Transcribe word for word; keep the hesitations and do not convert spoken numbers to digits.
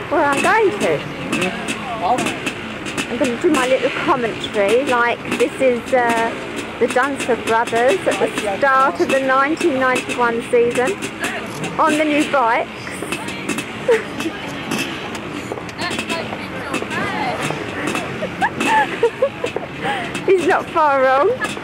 Well, I'm going to. I'm going to do my little commentary, like this is uh, the Dunster brothers at the start of the nineteen ninety-one season on the new bikes. He's not far wrong.